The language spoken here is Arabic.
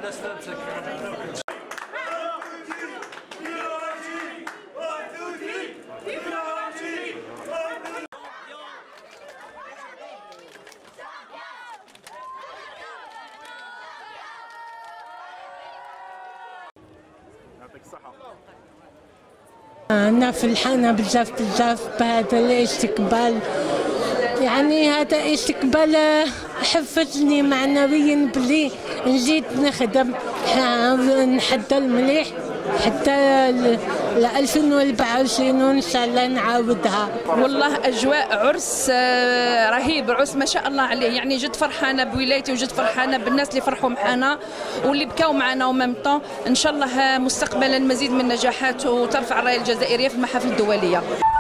على سلامتك. يعطيك الصحة. أنا فرحانة بزاف بهذا الاستقبال، يعني هذا استقبال حفزني معنويا بلي نزيد نخدم نحضر مليح حتى ل 2024 وإن شاء الله نعاودها. والله أجواء عرس رهيب، عرس ما شاء الله عليه، يعني جد فرحانة بولايتي وجد فرحانة بالناس اللي فرحوا معنا واللي بكاو معنا ومام طون. إن شاء الله مستقبلا مزيد من النجاحات وترفع الراية الجزائرية في المحافل الدولية.